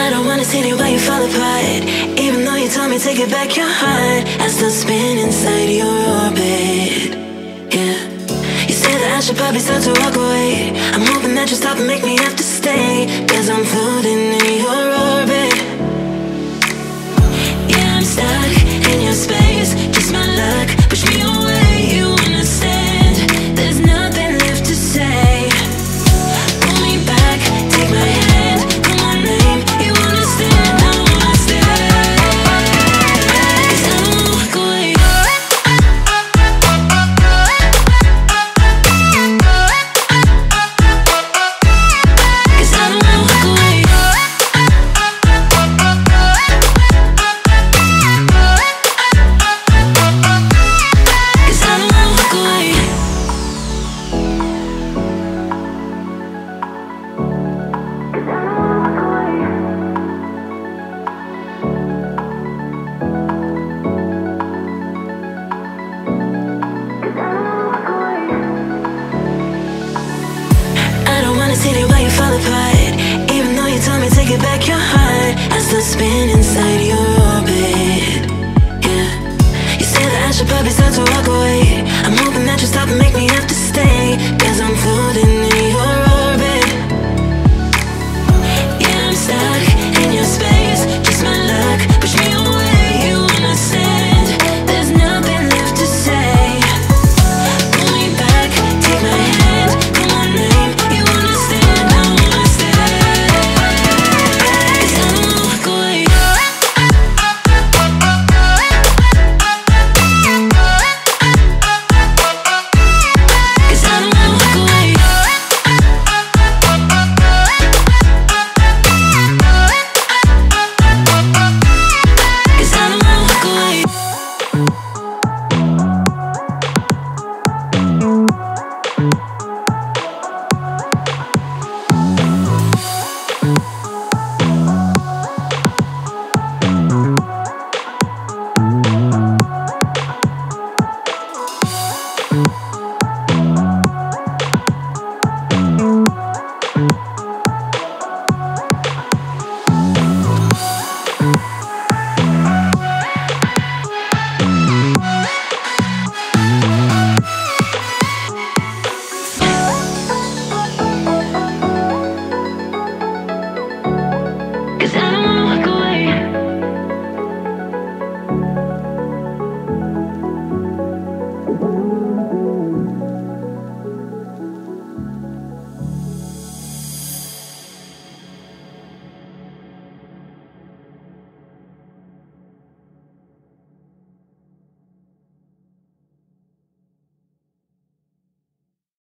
I don't wanna see the way you fall apart. Even though you told me to get back your heart, I still spin inside your orbit. Yeah. You say that I should probably start to walk away. I'm hoping that you stop and make me have to stay, 'cause I'm floating in your